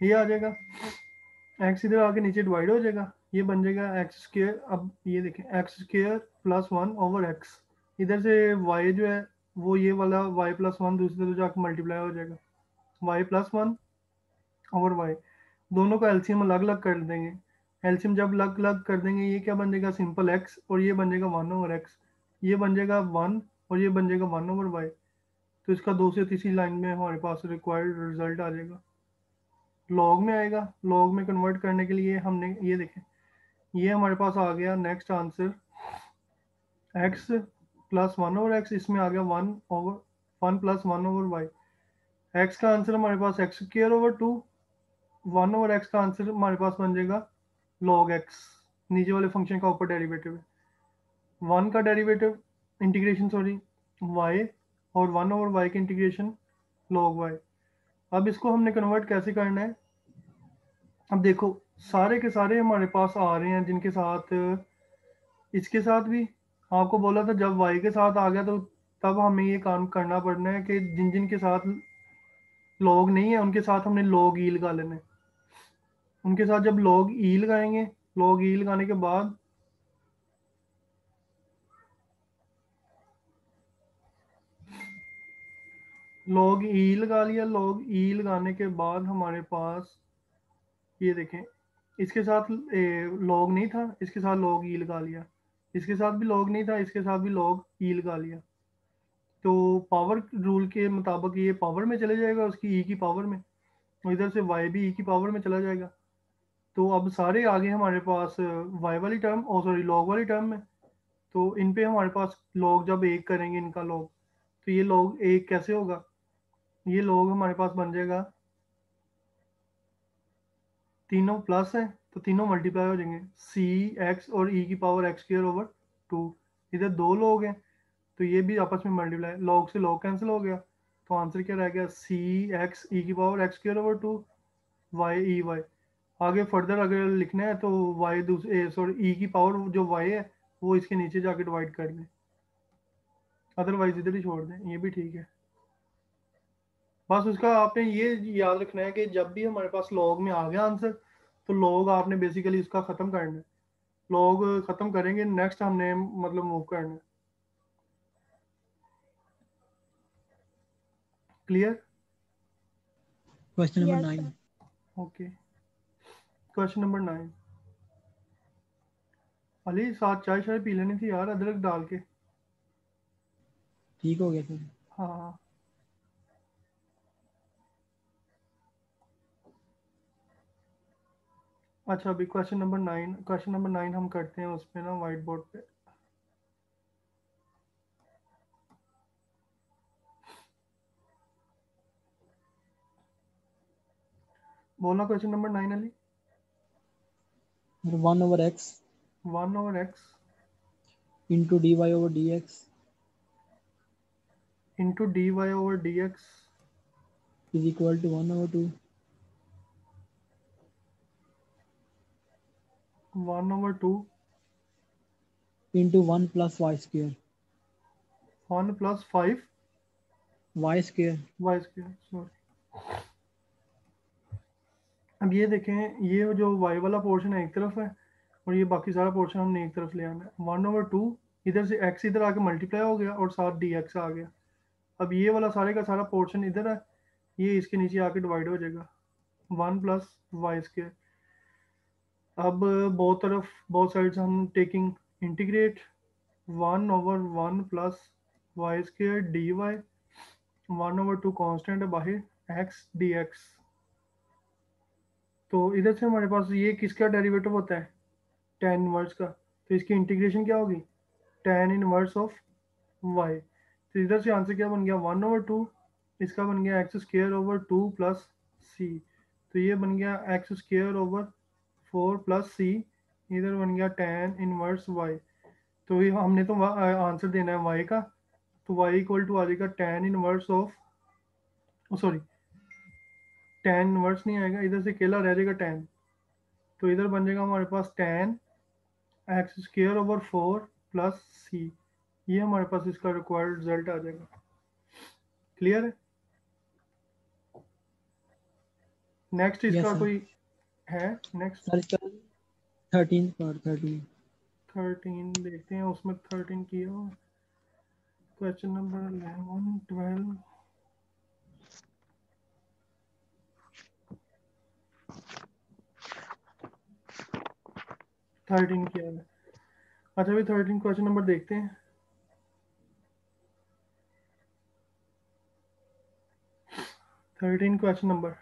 ये आ जाएगा, एक्स इधर आके नीचे डिवाइड हो जाएगा, ये बन जाएगा एक्स स्क्र। अब ये देखें x square plus one over x, इधर से वाई जो है वो ये वाला वाई प्लस वन दूसरी तरफ जाकर मल्टीप्लाई हो जाएगा, y plus one over y. दोनों को एलसीएम अलग अलग कर देंगे, एलसीएम जब अलग अलग कर देंगे ये क्या बन जाएगा सिंपल एक्स, और ये बन जाएगा वन ओवर एक्स, ये बन जाएगा वन, और ये बन जाएगा वन ओवर वाई। तो इसका दो से तीसरी लाइन में हमारे पास रिक्वायर्ड रिजल्ट आ जाएगा, लॉग में आएगा। लॉग में कन्वर्ट करने के लिए हमने ये देखें, ये हमारे पास आ गया next answer x plus one over x, इसमें आ गया one over one plus one over y. X का आंसर हमारे पास x square over two, one over x का आंसर हमारे पास बन जाएगा लॉग एक्स, नीचे वाले फंक्शन का ऊपर डेरिवेटिव है, वन का डेरिवेटिव इंटीग्रेशन सॉरी वाई, और वन ओवर वाई की इंटीग्रेशन लॉग वाई। अब इसको हमने कन्वर्ट कैसे करना है, अब देखो सारे के सारे हमारे पास आ रहे हैं जिनके साथ इसके साथ भी आपको बोला था जब वाई के साथ आ गया तो तब हमें ये काम करना पड़ना है कि जिन जिन के साथ लॉग नहीं है उनके साथ हमने लॉग ई लगा लेना है। उनके साथ जब लॉग ई लगाएंगे, लॉग ई लगाने के बाद लॉग ई लगा लिया, लॉग ई लगाने के बाद हमारे पास ये देखें इसके साथ लॉग नहीं था, इसके साथ लॉग ई लगा लिया, इसके साथ भी लॉग नहीं था, इसके साथ भी लॉग ई लगा लिया। तो पावर रूल के मुताबिक ये पावर में चले जाएगा उसकी ई की पावर में, और इधर से वाई भी ई की पावर में चला जाएगा। तो अब सारे आगे हमारे पास वाई वाली टर्म और सॉरी लॉग वाली टर्म में, तो इन पे हमारे पास लॉग जब एक करेंगे इनका लॉग, तो ये लॉग एक कैसे होगा, ये लॉग हमारे पास बन जाएगा, तीनों प्लस है तो तीनों मल्टीप्लाई हो जाएंगे, सी एक्स और ई की power x square over two, इधर दो लोग हैं तो ये भी आपस में मल्टीप्लाई, लॉग से लॉग कैंसिल हो गया, तो आंसर क्या रह गया सी एक्स ई की power x square over two y e y. आगे फर्दर अगर लिखना है तो वाई दूसरे सॉरी ई की पावर जो वाई है वो इसके नीचे जाके डिवाइड कर दें, अदरवाइज इधर ही छोड़ दें, ये भी ठीक है। बस उसका आपने ये याद रखना है कि जब भी हमारे पास लॉग में आ गया आंसर तो लॉग आपने बेसिकली उसका ख़त्म करना है, लॉग ख़त्म करेंगे नेक्स्ट हमने मतलब मूव करना है। Clear? Question number yes 9। Sir. Okay, question number 9। Ali साथ चाय शाय पी लेनी थी यार अदरक डाल के। ठीक हो गया सर। हाँ, अच्छा अभी क्वेश्चन नंबर 9, क्वेश्चन नंबर 9 हम करते हैं उस पे ना वाइट बोर्ड पे। बोलना question number 9 Ali. One over x one over x into d y over d x into d y over d x is equal to one over two one over two into one plus y square one plus five y square. Y square sorry. अब ये देखें ये जो Y वाला portion है एक तरफ है और ये बाकी सारा पोर्शन हमने एक तरफ ले आना है, वन ओवर टू इधर से एक्स इधर आके मल्टीप्लाई हो गया और साथ डी एक्स आ गया। अब ये वाला सारे का सारा पोर्शन इधर है, ये इसके नीचे आके डिवाइड हो जाएगा, वन प्लस वाई स्क्वायर। अब बहुत तरफ बहुत साइड्स हम taking integrate, one over one plus y square d y, one over two constant है बाहर एक्स डी एक्स। तो इधर से हमारे पास ये किसका डेरिवेटिव होता है, टेन इनवर्स का, तो इसकी इंटीग्रेशन क्या होगी टेन इनवर्स ऑफ वाई। तो इधर से आंसर क्या बन गया वन ओवर टू, इसका बन गया x square over two plus c, तो ये बन गया x square over four plus c, इधर बन गया टेन इनवर्स वाई। तो ये हमने तो आंसर देना है वाई का, तो वाई इक्वल टू आ जाएगा tan inverse of sorry tan inverse नहीं आएगा, इधर से अकेला रह जाएगा टेन, तो इधर बन जाएगा हमारे पास tan x square over four plus c, ये हमारे पास इसका रिक्वायर्ड रिजल्ट आ जाएगा। क्लियर है? नेक्स्ट यस इसका सर। कोई है? नेक्स्ट सर इसका 13 पर 13। 13 देखते हैं, उसमें 13 किया हुआ। क्वेश्चन नंबर 11 12 13 किया है। अच्छा भाई 13 क्वेश्चन नंबर देखते हैं। 13 question number,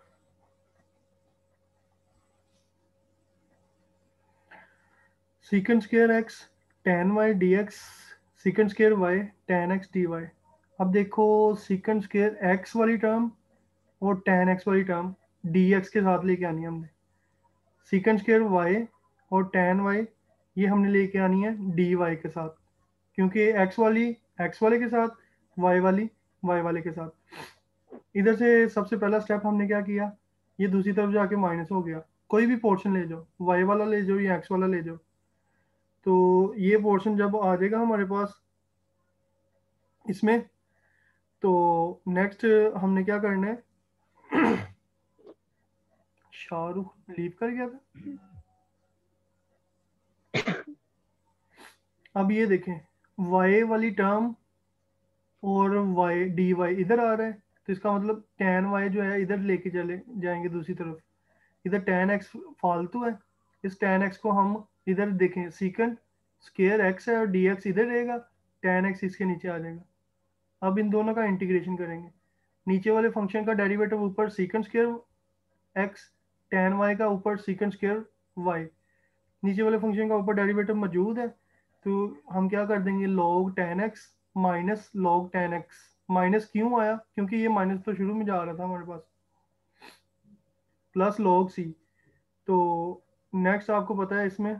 secant square x tan y dx secant square y tan x dy। अब देखो सीकेंट स्क्वायर x वाली टर्म और tan x वाली टर्म dx के साथ लेके आनी है हमने। सीकेंट स्क्वायर y और tan y ये हमने लेके आनी है dy के साथ, क्योंकि x वाली x वाले के साथ, y वाली y वाले के साथ। इधर से सबसे पहला स्टेप हमने क्या किया, ये दूसरी तरफ जाके माइनस हो गया। कोई भी पोर्शन ले जाओ, y वाला ले जाओ या x वाला ले जाओ, तो ये पोर्शन जब आ जाएगा हमारे पास इसमें, तो नेक्स्ट हमने क्या करना है। शाहरुख लीव कर गया था। अब ये देखें, y वाली टर्म और y dy इधर आ रहा है, तो इसका मतलब tan y जो है इधर लेके चले जाएंगे दूसरी तरफ। इधर tan x फालतू है, इस tan x को हम इधर देखें, सीकेंट स्क्वायर x है और dx इधर रहेगा, tan x इसके नीचे आ जाएगा। अब इन दोनों का इंटीग्रेशन करेंगे। नीचे वाले फंक्शन का डेरिवेटिव ऊपर secant square x, tan y का ऊपर सीकेंट स्क्वायर y। नीचे वाले फंक्शन का ऊपर डेरिवेटिव मौजूद है, तो हम क्या कर देंगे, log tan x minus log tan x। Minus क्यों आया, क्योंकि ये माइनस तो शुरू में जा रहा था हमारे पास, प्लस log c। तो नेक्स्ट आपको पता है इसमें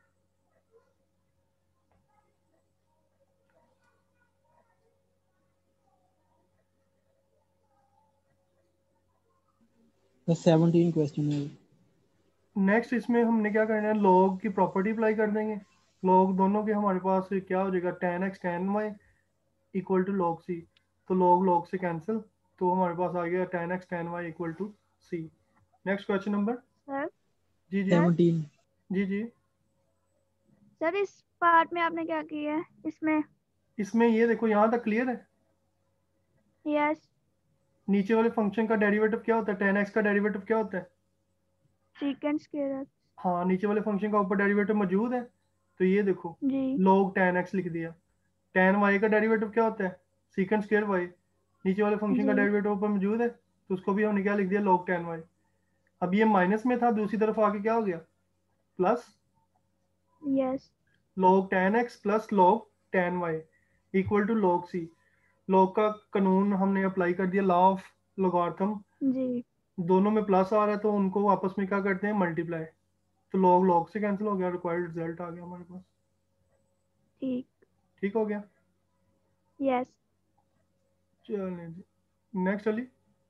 तो 17 क्वेश्चन है। नेक्स्ट इसमें हमने क्या करना है, log की प्रॉपर्टी अप्लाई कर देंगे। log दोनों के हमारे पास क्या हो जाएगा, tan x tan y equal to log c। तो log से कैंसिल, तो हमारे पास आ गया tan x tan y equal to c। Next question number. Sir जी जी। सर 17। जी जी। सर इस पार्ट में आपने क्या किया है इसमें? इसमें ये देखो, यहाँ तक क्लियर है। यस। नीचे वाले फंक्शन का डेरिवेटिव क्या होता है, tan x का डेरिवेटिव क्या होता है। Secant square. हाँ, नीचे वाले फंक्शन का ऊपर डेरिवेटिव मौजूद है, तो ये देखो जी log tan x लिख दिया। tan y का डेरिवेटिव क्या होता है, सीकेंट स्क्वायर y। नीचे वाले फंक्शन का जी डेरिवेटिव ऊपर मौजूद है, तो उसको भी हमने क्या लिख दिया, log tan y। अब ये माइनस में था, दूसरी तरफ आके क्या हो गया, plus yes log tan x plus log tan y equal to log c। log का कानून हमने अप्लाई कर दिया, लॉ ऑफ लोगार्थम। जी दोनों में प्लस आ रहा है, तो उनको आपस में क्या करते हैं, मल्टीप्लाई। तो log log से कैंसिल हो गया, रिक्वायर्ड रिजल्ट आ गया हमारे पास। ठीक। ठीक हो गया। यस चलिए जी, नेक्स्ट अली।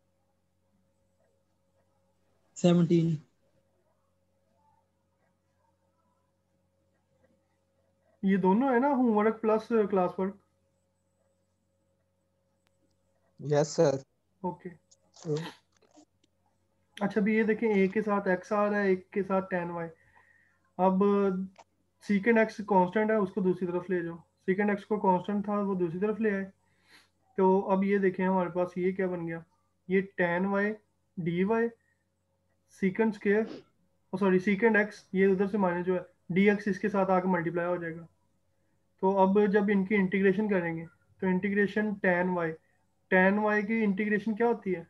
17। ये दोनों है ना, homework plus class work. Yes sir. Okay. अच्छा अभी ये देखें, एक के साथ x आ रहा है, एक के साथ tan y। अब सीकेंड x कांस्टेंट है, उसको दूसरी तरफ ले जाओ। सीकेंड x को कांस्टेंट था, वो दूसरी तरफ ले आए। तो अब ये देखें हमारे पास ये क्या बन गया, ये tan y dy secant square, sorry secant x, ये उधर से माइनस जो है dx इसके साथ आके मल्टीप्लाई हो जाएगा। तो अब जब इनकी इंटीग्रेशन करेंगे, तो इंटीग्रेशन tan y की इंटीग्रेशन क्या होती है।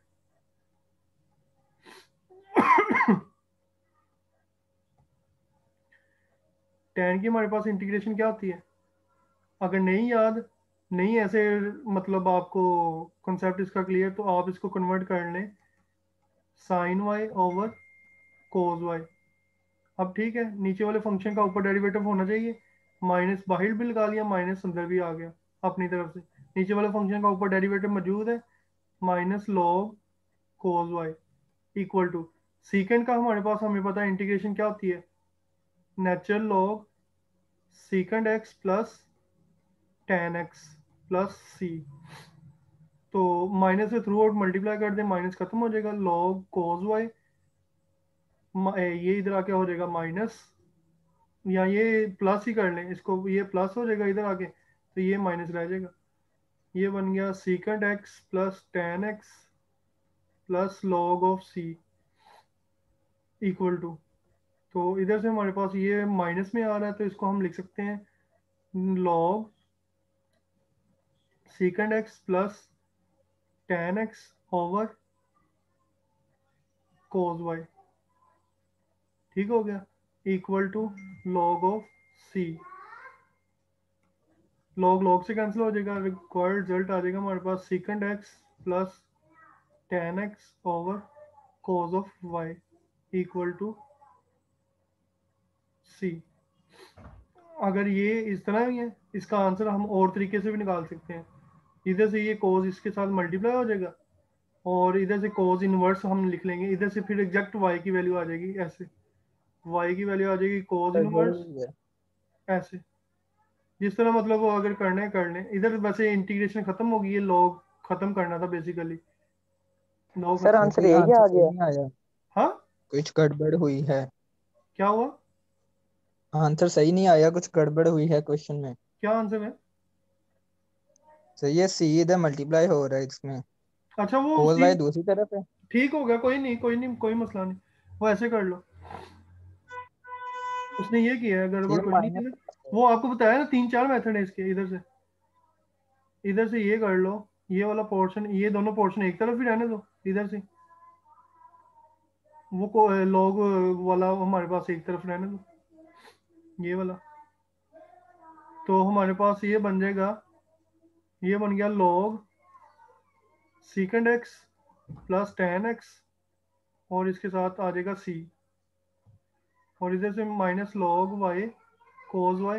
tan की हमारे पास इंटीग्रेशन क्या होती है, अगर नहीं याद, नहीं ऐसे मतलब आपको कॉन्सेप्ट इसका क्लियर, तो आप इसको कन्वर्ट कर लें sine y over cos y. अब ठीक है, नीचे वाले फंक्शन का ऊपर डेरिवेटिव होना चाहिए, माइनस बाहर भी लगा लिया, माइनस अंदर भी आ गया अपनी तरफ से। नीचे वाले फंक्शन का ऊपर डेरिवेटिव मौजूद है, minus log cos y equal to secant का हमारे पास हमें पता है इंटीग्रेशन क्या होती है, natural log secant x plus tan x plus c. तो माइनस से थ्रू आउट मल्टीप्लाई कर दें, माइनस खत्म हो जाएगा, log cos y ये इधर आके हो जाएगा माइनस, या ये प्लस ही कर लें इसको, ये प्लस हो जाएगा इधर आके, तो ये माइनस रह जाएगा। ये बन गया secant x plus tan x plus log of c equal to, तो इधर से हमारे पास ये माइनस में आ रहा है, तो इसको हम लिख सकते हैं log secant x plus tan x over cos y, ठीक हो गया, equal to log of c. Log log से कैंसिल हो जाएगा, रिक्वायर्ड रिजल्ट आ जाएगा हमारे पास secant x plus tan x over cos of y equal to c. अगर ये इस तरह ही है, इसका आंसर हम और तरीके से भी निकाल सकते हैं। इधर से ये कोस इसके साथ मल्टीप्लाई हो जाएगा, और इधर से कोस इनवर्स हम लिख लेंगे, इधर से फिर एग्जैक्ट वाई की वैल्यू आ जाएगी, ऐसे वाई की वैल्यू आ जाएगी कोस इनवर्स, ऐसे जिस तरह मतलब वो अगर करने हैं कर लें। इधर वैसे इंटीग्रेशन खत्म होगी, ये लॉग खत्म करना था बेसिकली, लॉग सर खत्म। आंसर यही आंसर आ सही गया, नहीं आया, हाँ कुछ गड़बड़ हुई है। क्या हुआ, आंसर सही नहीं आया, कुछ गड़बड़ हुई है क्वेश्चन में। क्या आंसर है? सही है, सी इधर मल्टीप्लाई हो रहा है इसमें, अच्छा वो कोस सी, वाई दूसरी तरफ है। ठीक हो गया, कोई नहीं कोई नहीं, कोई मसला नहीं, वो ऐसे कर लो। उसने ये किया है, गड़बड़ ठीक है, कोई नहीं की माइनस। ना। वो आपको बताया ना 3-4 मेथड है इसके, इधर से ये कर लो, ये वाला पोर्शन, ये दोनों पोर्शन एक तरफ ही रहने दो, इधर से वो को लॉग वाला हमारे पास एक तरफ रहने दो, ये वाला। तो हमारे पास ये बन जाएगा, ये बन गया log secant x plus tan x, और इसके साथ आ जाएगा सी, और इधर से minus log y cos y,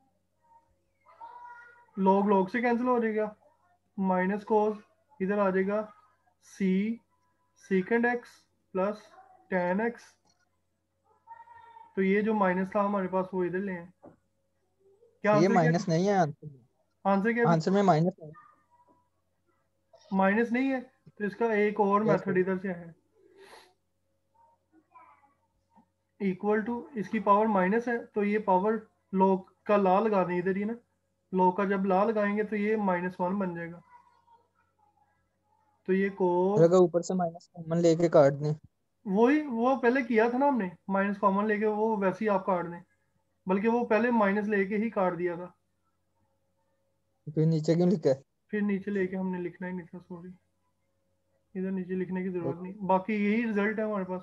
log log से कैंसिल हो जाएगा, माइनस कोस, इधर आ जाएगा c secant x plus tan x, तो ये जो माइनस था हमारे पास वो इधर ले आए। क्या ये आंसर क्या माइनस नहीं है आंसर में, है? आंसर क्या है? आंसर में माइनस नहीं। माइनस नहीं है, तो इसका एक और यस मेथड सर, इधर से है, इक्वल टू, इसकी पावर माइनस है, तो ये पावर लॉग का ला लगा दें इधर ही ना, लॉग का जब ला लगाएंगे तो ये -1 बन जाएगा, तो ये और कोस, अगर ऊपर से माइनस कॉमन लेके काट दें वही वो पहले किया था ना हमने, माइनस कॉमन लेके, वो वैसे ही आप काट दें, बल्कि वो पहले माइनस लेके ही काट दिया था, तो फिर नीचे क्यों लिखा है? फिर नीचे लेके हमने लिखना ही नहीं था, सॉरी, इधर नीचे लिखने की जरूरत ओके, नहीं, बाकी यही रिजल्ट है हमारे पास,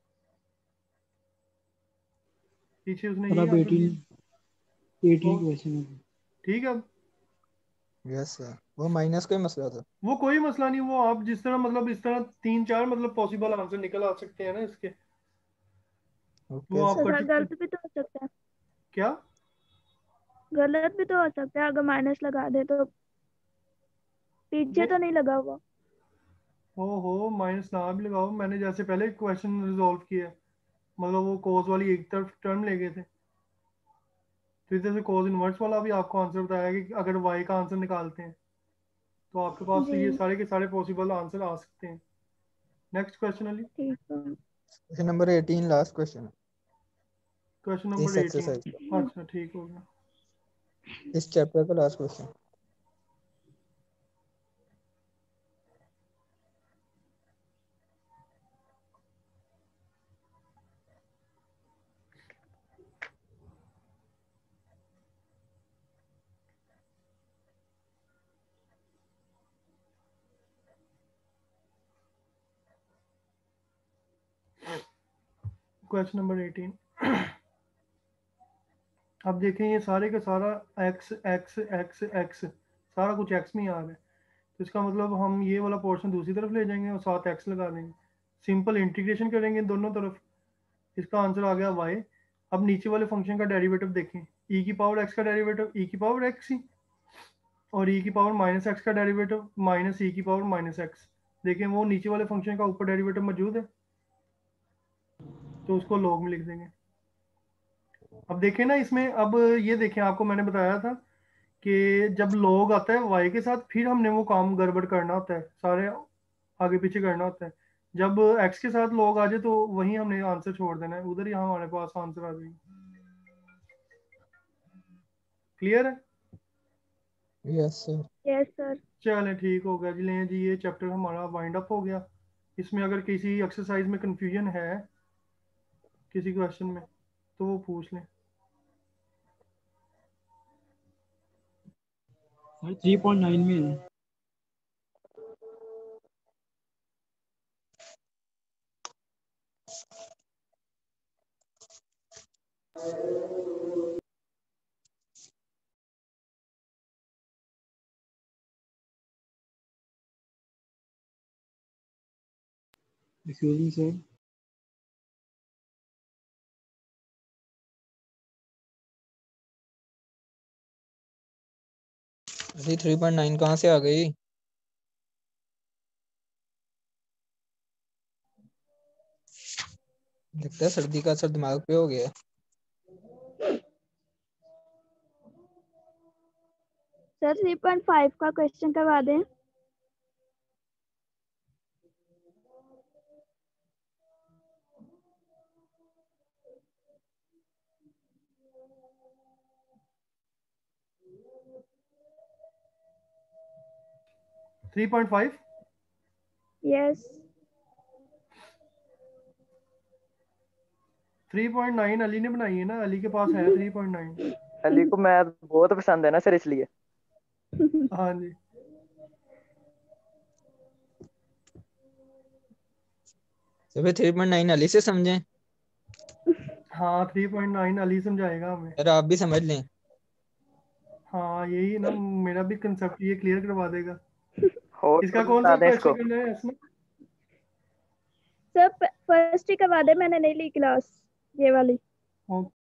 पीछे उसने और यही अब आंसर दिया। 18 तो क्वेश्चन है। ठीक है, अब यस सर, वो माइनस का ही मसला था। वो कोई मसला नहीं, वो आप जिस तरह मतलब इस तरह 3-4 मतलब पॉसिबल आंसर निकल आ सकते हैं ना इसके, वो ओके आप सर, सर पर्टिकुलर, गलत भी तो हो सकता है, क्या? गलत भी तो हो सकता है, अगर माइनस लगा दे तो पीछे नहीं, तो नहीं लगा हुआ। हो माइनस ना भी लगाओ, मैंने जैसे पहले क्वेश्चन रिजॉल्व किया है, मतलब वो कोस वाली एक तरफ टर्म ले गए थे, तो इधर से कोस इनवर्स वाला भी आपको आंसर बताया कि अगर वाई का आंसर निकालते हैं तो आपके पास जी ये सारे के सारे पॉसिबल आंसर आ सकते हैं। नेक्स्ट क्वेश्चन अली, ठीक है। Question number 18 last question question है नंबर इस 18, एक्सरसाइज का, अच्छा ठीक हो गया। इस चैप्टर का लास्ट क्वेश्चन। क्वेश्चन नंबर 18, अब देखें ये सारे का सारा एक्स एक्स एक्स एक्स, सारा कुछ एक्स में ही आ रहा है, तो इसका मतलब हम ये वाला पोर्शन दूसरी तरफ ले जाएंगे और साथ एक्स लगा देंगे, सिंपल इंटीग्रेशन करेंगे दोनों तरफ, इसका आंसर आ गया वाई। अब नीचे वाले फंक्शन का डेरिवेटिव देखें, ई की पावर एक्स का डेरिवेटिव ई की पावर एक्स ही, और ई की पावर माइनस एक्स का डेरिवेटिव माइनस ई की पावर माइनस एक्स, देखें वो नीचे वाले फंक्शन का ऊपर डेरिवेटिव मौजूद है, तो उसको लॉग में लिख देंगे। अब देखें ना इसमें, अब ये देखें, आपको मैंने बताया था कि जब लॉग आता है वाई के साथ, फिर हमने वो काम गड़बड़ करना होता है, सारे आगे पीछे करना होता है, जब x के साथ log आ जाए तो वहीं हमने आंसर छोड़ देना है, उधर ही हमारे पास आंसर आ जाएगा। क्लियर है? Yes sir. Yes sir. चलें ठीक हो गया जी। लें जी, ये चैप्टर हमारा वाइंड अप हो गया। इसमें अगर किसी एक्सरसाइज में कंफ्यूजन है किसी क्वेश्चन में तो वो पूछ लें। सर 3.9 में है। Excuse me sir. अरे 3.9 कहाँ से आ गई? लगता है सर्दी का असर दिमाग पे हो गया। सर 3.5 का क्वेश्चन करवा दें। Three point five. Yes 3.9 Ali ने बनाई है ना, अली के पास है 3.9। अली को मैथ बहुत पसंद है ना सर, इसलिए। हाँ जी। तो फिर 3.9 अली से समझें। हाँ 3.9 अली समझाएगा हमें। सर आप भी समझ लें। हाँ यही ना, मेरा भी कंसेप्ट ये क्लियर करवा देगा। हो इसका तो कौन बता सा दें क्वेश्चन इसको। करना है इसमें? सर फर्स्ट ही करवा दे, मैंने नहीं ली क्लास ये वाली।